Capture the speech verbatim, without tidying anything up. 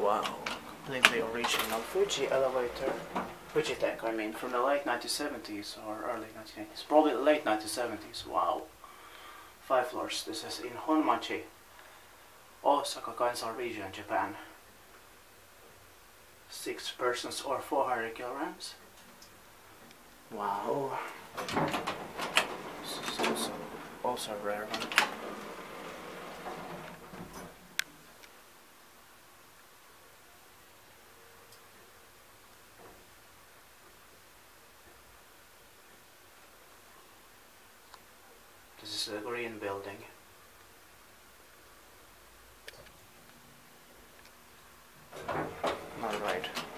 Wow, completely original Fuji elevator. Fujitec, I mean, from the late nineteen seventies or early nineteen eighties. Probably late nineteen seventies, wow. Five floors. This is in Hommachi, Osaka, Kansai region, Japan. Six persons or four hundred kilograms. Wow. This is also, also a rare one. This is a green building. Alright.